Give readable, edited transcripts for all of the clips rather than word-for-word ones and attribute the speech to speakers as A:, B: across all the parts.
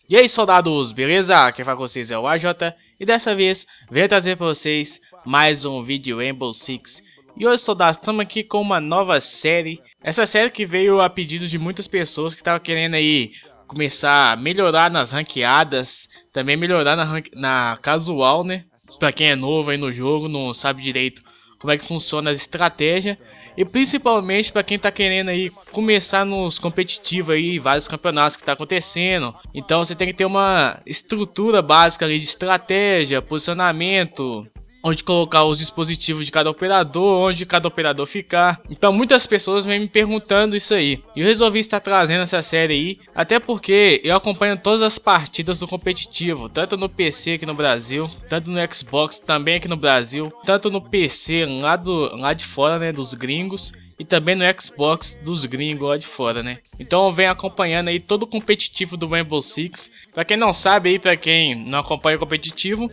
A: E aí, soldados, beleza? Quem fala com vocês é o AJ e dessa vez venho trazer para vocês mais um vídeo Rainbow Six. E hoje, soldados, estamos aqui com uma nova série. Essa série que veio a pedido de muitas pessoas que estavam querendo aí começar a melhorar nas ranqueadas, também melhorar na casual, né? Para quem é novo aí no jogo, não sabe direito como é que funciona as estratégias. E principalmente para quem tá querendo aí começar nos competitivos aí, vários campeonatos que tá acontecendo. Então você tem que ter uma estrutura básica ali de estratégia, posicionamento, onde colocar os dispositivos de cada operador, onde cada operador ficar. Então muitas pessoas vêm me perguntando isso aí. E eu resolvi estar trazendo essa série aí, até porque eu acompanho todas as partidas do competitivo, tanto no PC aqui no Brasil, tanto no Xbox também aqui no Brasil, tanto no PC lá de fora, né, dos gringos, e também no Xbox dos gringos lá de fora, né. Então eu venho acompanhando aí todo o competitivo do Rainbow Six. Pra quem não sabe aí, pra quem não acompanha o competitivo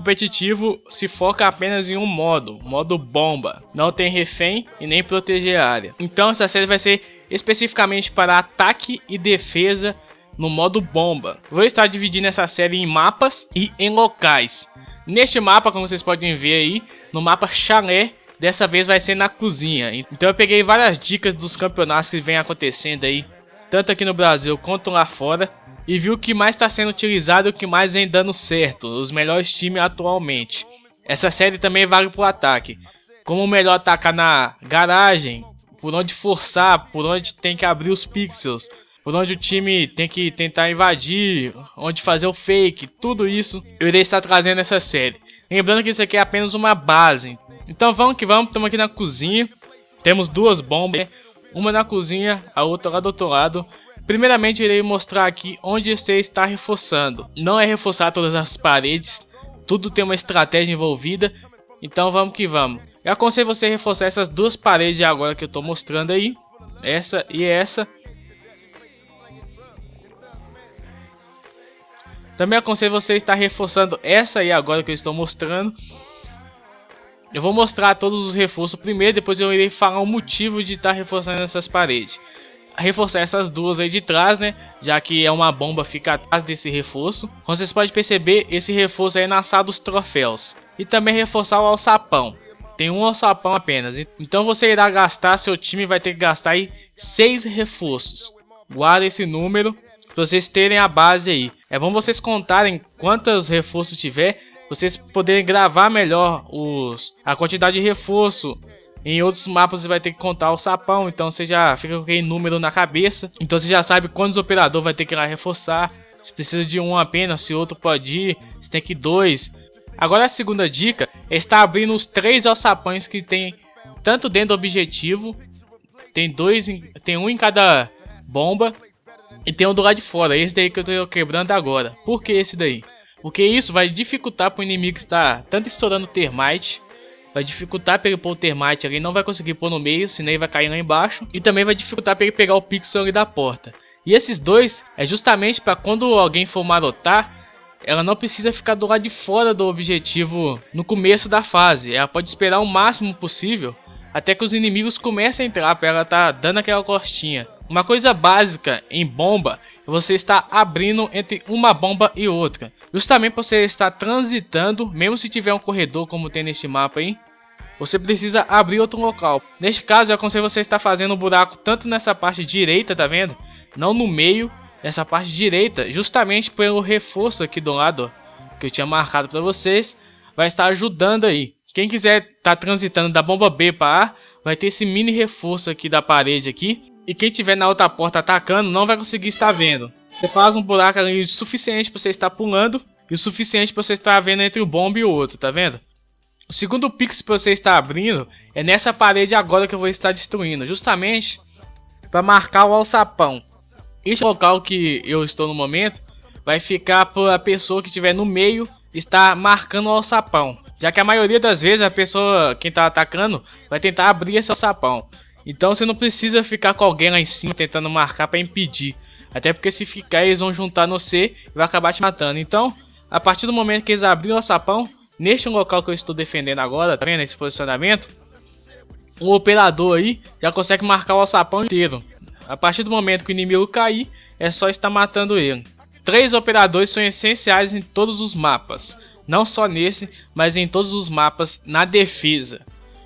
A: se foca apenas em um modo bomba. Não tem refém e nem proteger a área. Então essa série vai ser especificamente para ataque e defesa no modo bomba. Vou estar dividindo essa série em mapas e em locais. Neste mapa, como vocês podem ver aí, no mapa Chalé, dessa vez vai ser na cozinha. Então eu peguei várias dicas dos campeonatos que vem acontecendo aí, tanto aqui no Brasil quanto lá fora, e vi o que mais está sendo utilizado e o que mais vem dando certo, os melhores times atualmente. Essa série também vale para o ataque, como melhor atacar na garagem, por onde forçar, por onde tem que abrir os pixels, por onde o time tem que tentar invadir, onde fazer o fake, tudo isso eu irei estar trazendo nessa série. Lembrando que isso aqui é apenas uma base. Então vamos que vamos, estamos aqui na cozinha. Temos duas bombas, uma na cozinha, a outra lá do outro lado. Primeiramente irei mostrar aqui onde você está reforçando. Não é reforçar todas as paredes, tudo tem uma estratégia envolvida. Então vamos que vamos. Eu aconselho você a reforçar essas duas paredes agora que eu estou mostrando aí. Essa e essa. Também aconselho você a estar reforçando essa aí agora que eu estou mostrando. Eu vou mostrar todos os reforços primeiro, depois eu irei falar o motivo de estar reforçando essas paredes. Reforçar essas duas aí de trás, né? Já que é uma bomba, fica atrás desse reforço. Como vocês podem perceber, esse reforço aí é na sala dos troféus. E também reforçar o alçapão. Tem um alçapão apenas. Então você irá gastar, seu time vai ter que gastar aí 6 reforços. Guarda esse número para vocês terem a base aí. É bom vocês contarem quantos reforços tiver, vocês poderem gravar melhor a quantidade de reforço. Em outros mapas você vai ter que contar o sapão, então você já fica com aquele número na cabeça. Então você já sabe quantos operadores vai ter que ir lá reforçar. Se precisa de um apenas, se outro pode ir, se tem que ir 2. Agora a segunda dica é estar abrindo os 3 alçapões que tem tanto dentro do objetivo. Tem um em cada bomba e tem um do lado de fora. Esse daí que eu estou quebrando agora. Por que esse daí? Porque isso vai dificultar para o inimigo estar tanto estourando o termite. Vai dificultar para ele pôr o termite ali, não vai conseguir pôr no meio, senão ele vai cair lá embaixo. E também vai dificultar para ele pegar o pixel ali da porta. E esses dois é justamente para quando alguém for marotar, ela não precisa ficar do lado de fora do objetivo no começo da fase. Ela pode esperar o máximo possível até que os inimigos comecem a entrar, para ela estar dando aquela costinha. Uma coisa básica em bomba é você estar abrindo entre uma bomba e outra. Justamente para você estar transitando, mesmo se tiver um corredor como tem neste mapa aí, você precisa abrir outro local. Neste caso eu aconselho você estar fazendo um buraco tanto nessa parte direita, tá vendo? Não no meio, nessa parte direita, justamente pelo reforço aqui do lado, ó, que eu tinha marcado para vocês, vai estar ajudando aí. Quem quiser estar transitando da bomba B para A, vai ter esse mini reforço aqui da parede aqui. E quem tiver na outra porta atacando não vai conseguir estar vendo. Você faz um buraco ali o suficiente para você estar pulando e o suficiente para você estar vendo entre o bomba e o outro, tá vendo? O segundo pixel para você estar abrindo é nessa parede agora que eu vou estar destruindo, justamente para marcar o alçapão. Este local que eu estou no momento vai ficar para a pessoa que estiver no meio estar marcando o alçapão. Já que a maioria das vezes a pessoa, quem está atacando, vai tentar abrir esse alçapão. Então você não precisa ficar com alguém lá em cima tentando marcar para impedir. Até porque se ficar eles vão juntar no C e vai acabar te matando. Então, a partir do momento que eles abrirem o alçapão, neste local que eu estou defendendo agora, tá vendo esse posicionamento? O operador aí já consegue marcar o alçapão inteiro. A partir do momento que o inimigo cair, é só estar matando ele. Três operadores são essenciais em todos os mapas, não só nesse, mas em todos os mapas na defesa.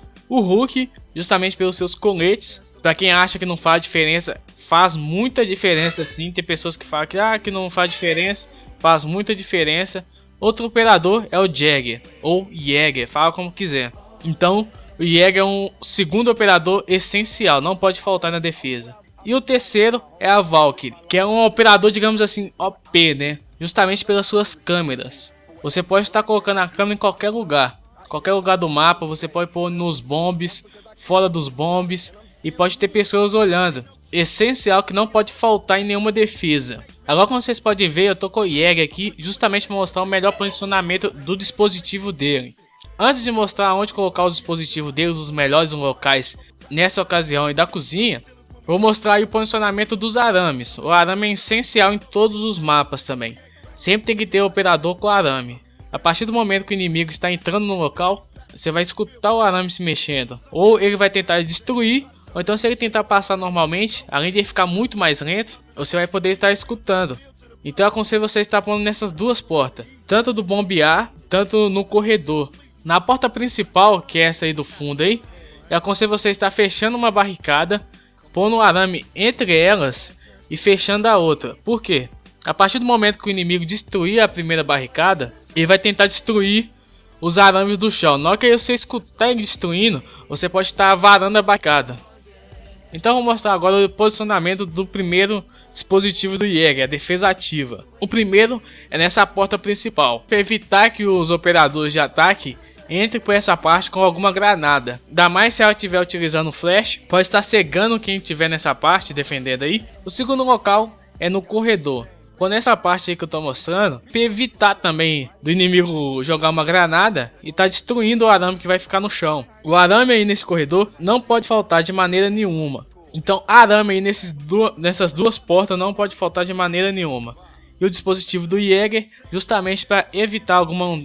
A: O Hulk, justamente pelos seus coletes, para quem acha que não faz diferença, faz muita diferença sim. Tem pessoas que falam que não faz diferença, faz muita diferença. Outro operador é o Jagger, ou Jäger, fala como quiser. Então, o Jäger é um segundo operador essencial, não pode faltar na defesa. E o terceiro é a Valkyrie, que é um operador, digamos assim, OP, né? Justamente pelas suas câmeras. Você pode estar colocando a câmera em qualquer lugar do mapa, você pode pôr nos bombes, fora dos bombes, e pode ter pessoas olhando. Essencial, que não pode faltar em nenhuma defesa. Agora, como vocês podem ver, eu tô com o Jäger aqui justamente para mostrar o melhor posicionamento do dispositivo dele. Antes de mostrar onde colocar o dispositivo deles, os melhores locais nessa ocasião e da cozinha, vou mostrar aí o posicionamento dos arames. O arame é essencial em todos os mapas também. Sempre tem que ter o operador com arame. A partir do momento que o inimigo está entrando no local, você vai escutar o arame se mexendo. Ou ele vai tentar destruir, ou então se ele tentar passar normalmente, além de ele ficar muito mais lento, você vai poder estar escutando. Então eu aconselho você a estar pondo nessas duas portas, tanto do bombear, tanto no corredor. Na porta principal, que é essa aí do fundo aí, eu aconselho você a estar fechando uma barricada, pondo o arame entre elas e fechando a outra. Por quê? A partir do momento que o inimigo destruir a primeira barricada, ele vai tentar destruir os arames do chão. Na hora que você escutar ele destruindo, você pode estar varando a barricada. Então vou mostrar agora o posicionamento do primeiro dispositivo do Jäger, a defesa ativa. O primeiro é nessa porta principal, para evitar que os operadores de ataque entrem por essa parte com alguma granada. Ainda mais se ela estiver utilizando flash, pode estar cegando quem estiver nessa parte defendendo aí. O segundo local é no corredor. Por nessa parte aí que eu tô mostrando, para evitar também do inimigo jogar uma granada e tá destruindo o arame que vai ficar no chão. O arame aí nesse corredor não pode faltar de maneira nenhuma. Então arame aí nessas duas portas não pode faltar de maneira nenhuma. E o dispositivo do Jäger justamente para evitar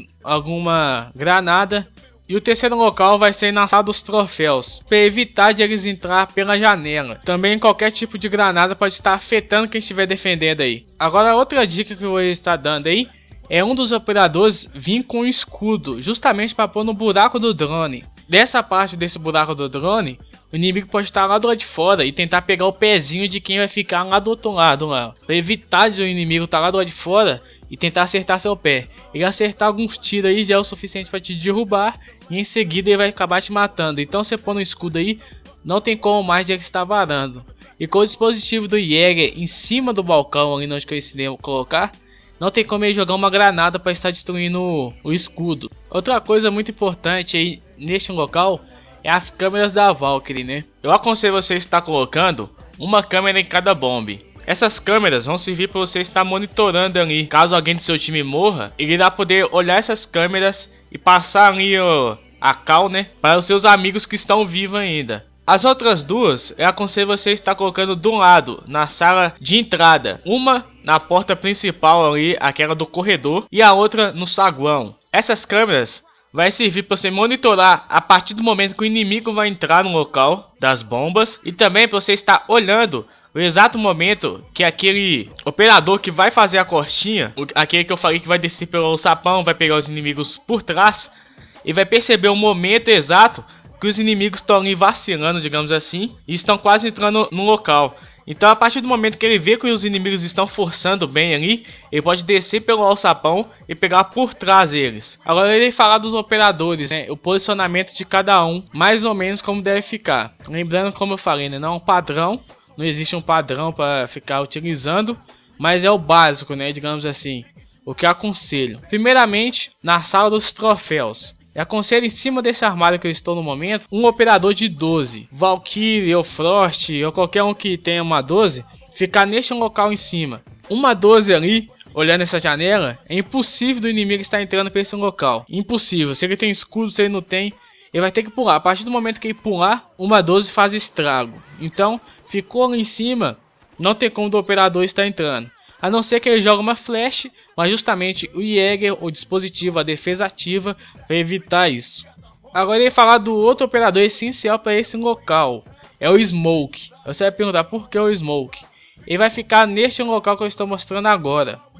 A: alguma granada. E o terceiro local vai ser na sala dos troféus, para evitar de eles entrar pela janela. Também qualquer tipo de granada pode estar afetando quem estiver defendendo aí. Agora outra dica que eu vou estar dando aí é um dos operadores vir com um escudo, justamente para pôr no buraco do drone. Dessa parte desse buraco do drone, o inimigo pode estar lá do lado de fora e tentar pegar o pezinho de quem vai ficar lá do outro lado, para evitar de o inimigo estar lá do lado de fora e tentar acertar seu pé. Ele acertar alguns tiros aí já é o suficiente para te derrubar e em seguida ele vai acabar te matando. Então você põe no escudo aí, não tem como mais ele estar varando. E com o dispositivo do Jäger em cima do balcão ali onde eu ensinei a colocar, não tem como ele jogar uma granada para estar destruindo o escudo. Outra coisa muito importante aí neste local é as câmeras da Valkyrie, né? Eu aconselho você estar colocando uma câmera em cada bombe. Essas câmeras vão servir para você estar monitorando ali. Caso alguém do seu time morra, ele irá poder olhar essas câmeras e passar ali a cal, né, para os seus amigos que estão vivos ainda. As outras duas, eu aconselho você estar colocando do lado, na sala de entrada. Uma na porta principal ali, aquela do corredor, e a outra no saguão. Essas câmeras vai servir para você monitorar a partir do momento que o inimigo vai entrar no local das bombas. E também para você estar olhando o exato momento que aquele operador que vai fazer a costinha, aquele que eu falei que vai descer pelo sapão, vai pegar os inimigos por trás, e vai perceber o momento exato que os inimigos estão ali vacilando, digamos assim, e estão quase entrando no local. Então a partir do momento que ele vê que os inimigos estão forçando bem ali, ele pode descer pelo alçapão e pegar por trás deles. Agora ele vai falar dos operadores, né? O posicionamento de cada um, mais ou menos como deve ficar. Lembrando, como eu falei, né? Não é um padrão. Não existe um padrão para ficar utilizando, mas é o básico, né, digamos assim, o que eu aconselho. Primeiramente, na sala dos troféus, eu aconselho em cima desse armário que eu estou no momento, um operador de 12, Valkyrie ou Frost, ou qualquer um que tenha uma 12, ficar neste local em cima. Uma 12 ali, olhando essa janela, é impossível do inimigo estar entrando para esse local. Impossível, se ele tem escudo, se ele não tem, ele vai ter que pular. A partir do momento que ele pular, uma 12 faz estrago. Então, ficou ali em cima, não tem como do operador estar entrando. A não ser que ele jogue uma flash, mas justamente o Jäger, o dispositivo, a defesa ativa, para evitar isso. Agora ele vai falar do outro operador essencial para esse local. É o Smoke. Você vai perguntar por que o Smoke. Ele vai ficar neste local que eu estou mostrando agora.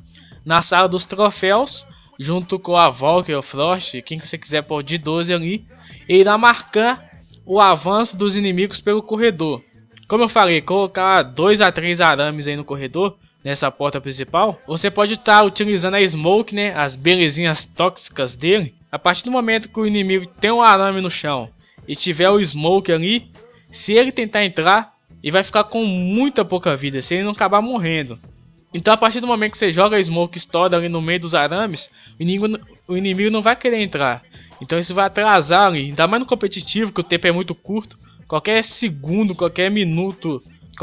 A: na sala dos troféus, junto com a Valkyrie ou Frost, quem que você quiser pôr de 12 ali, e irá marcar o avanço dos inimigos pelo corredor. Como eu falei, colocar 2 a 3 arames aí no corredor, nessa porta principal, você pode estar utilizando a Smoke, né, as belezinhas tóxicas dele. A partir do momento que o inimigo tem um arame no chão e tiver o Smoke ali, se ele tentar entrar, ele vai ficar com muita pouca vida, se ele não acabar morrendo. Então a partir do momento que você joga a Smoke Stored ali no meio dos arames, o inimigo não vai querer entrar. Então isso vai atrasar ali, ainda mais no competitivo, que o tempo é muito curto. Qualquer segundo, qualquer minuto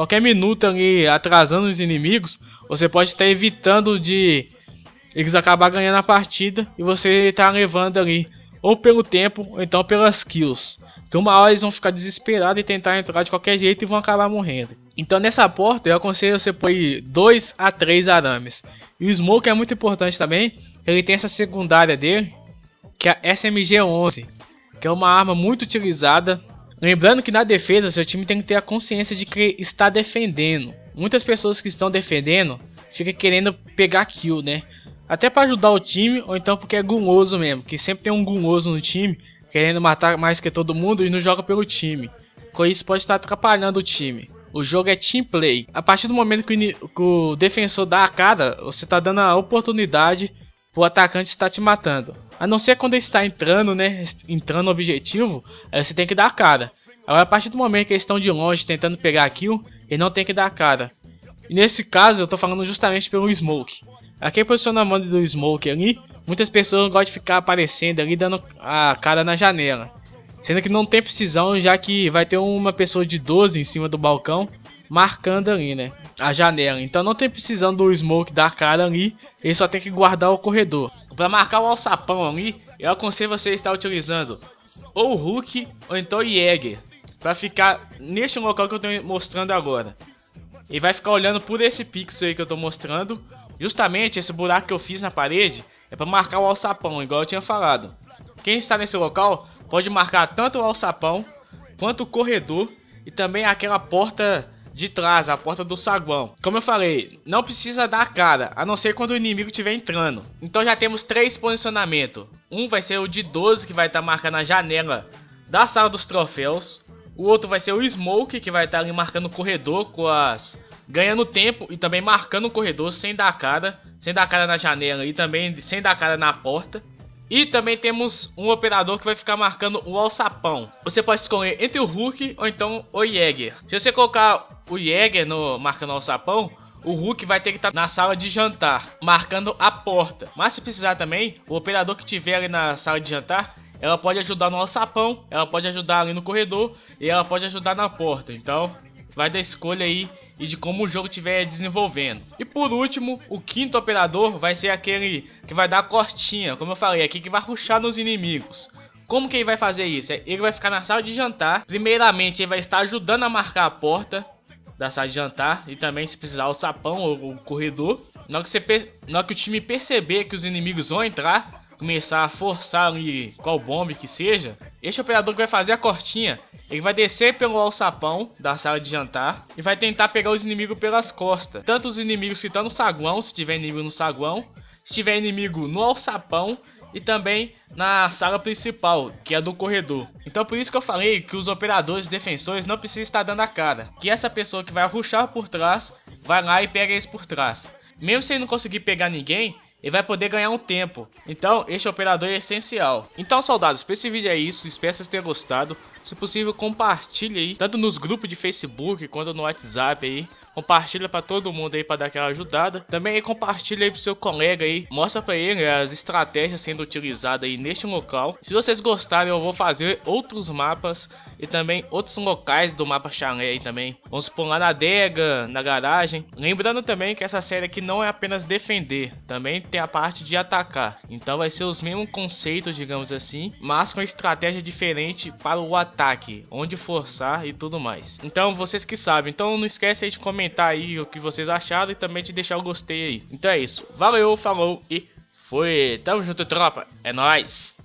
A: ali atrasando os inimigos, você pode estar evitando de eles acabar ganhando a partida e você tá levando ali, ou pelo tempo, ou então pelas kills. Que uma hora eles vão ficar desesperados e tentar entrar de qualquer jeito e vão acabar morrendo. Então nessa porta eu aconselho você pôr 2 a 3 arames. E o Smoke é muito importante também, ele tem essa secundária dele, que é a SMG-11, que é uma arma muito utilizada. Lembrando que na defesa seu time tem que ter a consciência de que está defendendo. Muitas pessoas que estão defendendo ficam querendo pegar kill, né? Até para ajudar o time, ou então porque é guloso mesmo, que sempre tem um guloso no time querendo matar mais que todo mundo e não joga pelo time. Com isso pode estar atrapalhando o time. O jogo é team play. A partir do momento que o defensor dá a cara, você está dando a oportunidade o atacante está te matando. A não ser quando ele está entrando, né? Entrando no objetivo, aí você tem que dar a cara. Agora, a partir do momento que eles estão de longe tentando pegar a kill, ele não tem que dar a cara. E nesse caso, eu estou falando justamente pelo Smoke. Aqui posicionamento do Smoke ali, muitas pessoas gostam de ficar aparecendo ali, dando a cara na janela. Sendo que não tem precisão, já que vai ter uma pessoa de 12 em cima do balcão, marcando ali, né, a janela. Então não tem precisão do Smoke dar cara ali, ele só tem que guardar o corredor. Para marcar o alçapão ali, eu aconselho você a estar utilizando ou o Hulk ou então o Jäger, para ficar neste local que eu estou mostrando agora. Ele vai ficar olhando por esse pixel aí que eu estou mostrando. Justamente esse buraco que eu fiz na parede é para marcar o alçapão, igual eu tinha falado. Quem está nesse local pode marcar tanto o alçapão quanto o corredor e também aquela porta de trás, a porta do saguão. Como eu falei, não precisa dar a cara, a não ser quando o inimigo estiver entrando. Então já temos 3 posicionamentos. Um vai ser o de 12, que vai estar marcando a janela da sala dos troféus. O outro vai ser o Smoke, que vai estar ali marcando o corredor, ganhando tempo e também marcando o corredor sem dar a cara. Sem dar a cara na janela e também sem dar a cara na porta. E também temos um operador que vai ficar marcando o alçapão. Você pode escolher entre o Hulk ou então o Jäger. Se você colocar o Jäger marcando o alçapão, o Hulk vai ter que estar na sala de jantar, marcando a porta. Mas se precisar também, o operador que tiver ali na sala de jantar, ela pode ajudar no alçapão, ela pode ajudar ali no corredor e ela pode ajudar na porta. Então vai da escolha aí e de como o jogo estiver desenvolvendo. E por último, o quinto operador vai ser aquele que vai dar a costinha, como eu falei, aqui que vai rushar nos inimigos. Como que ele vai fazer isso? Ele vai ficar na sala de jantar. Primeiramente, ele vai estar ajudando a marcar a porta da sala de jantar e também, se precisar, o sapão ou o corredor. Na hora que o time perceber que os inimigos vão entrar, começar a forçar ali qual bomba que seja, este operador que vai fazer a cortinha, ele vai descer pelo alçapão da sala de jantar e vai tentar pegar os inimigos pelas costas. Tanto os inimigos que estão no saguão, se tiver inimigo no saguão, se tiver inimigo no alçapão e também na sala principal, que é do corredor. Então por isso que eu falei que os operadores e defensores não precisam estar dando a cara. Que essa pessoa que vai rushar por trás, vai lá e pega eles por trás. Mesmo se ele não conseguir pegar ninguém, ele vai poder ganhar um tempo. Então este operador é essencial. Então, soldados, para esse vídeo é isso. Espero que vocês tenham gostado. Se possível, compartilhe aí, tanto nos grupos de Facebook quanto no WhatsApp aí. Compartilha para todo mundo aí, para dar aquela ajudada. Também compartilha aí pro seu colega aí. Mostra para ele as estratégias sendo utilizadas aí neste local. Se vocês gostarem, eu vou fazer outros mapas e também outros locais do mapa chalé aí também. Vamos supor lá na adega, na garagem. Lembrando também que essa série aqui não é apenas defender, também tem a parte de atacar. Então vai ser os mesmos conceitos, digamos assim, mas com estratégia diferente para o ataque, onde forçar e tudo mais. Então vocês que sabem. Então não esquece aí de comentar aí o que vocês acharam e também de deixar o gostei aí. Então é isso. Valeu, falou e foi. Tamo junto, tropa. É nóis.